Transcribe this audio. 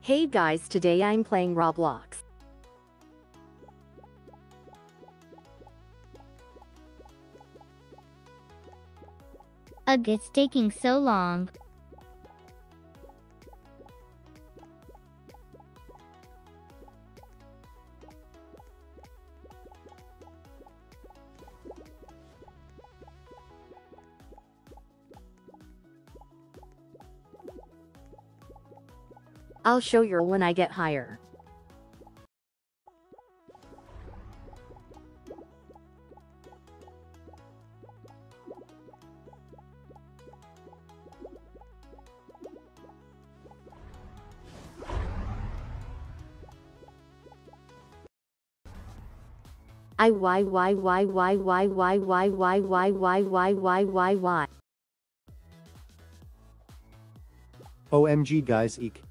Hey guys, today I'm playing Roblox. Ugh, it's taking so long. I'll show you when I get higher. OMG guys, eek.